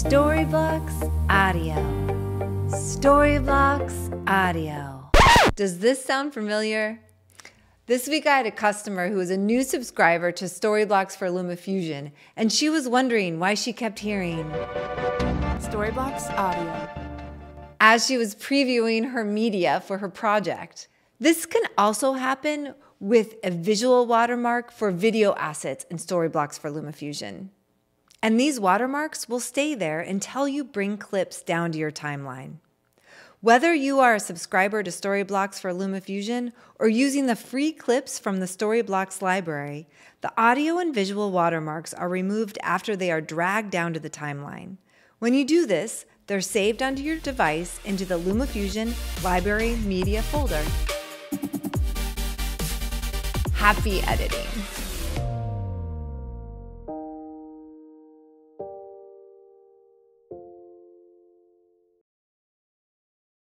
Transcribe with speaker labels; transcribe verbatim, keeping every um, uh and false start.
Speaker 1: Storyblocks Audio. Storyblocks Audio. Does this sound familiar? This week I had a customer who was a new subscriber to Storyblocks for LumaFusion, and she was wondering why she kept hearing
Speaker 2: Storyblocks Audio
Speaker 1: as she was previewing her media for her project. This can also happen with a visual watermark for video assets in Storyblocks for LumaFusion. And these watermarks will stay there until you bring clips down to your timeline. Whether you are a subscriber to Storyblocks for LumaFusion or using the free clips from the Storyblocks library, the audio and visual watermarks are removed after they are dragged down to the timeline. When you do this, they're saved onto your device into the LumaFusion Library Media folder. Happy editing!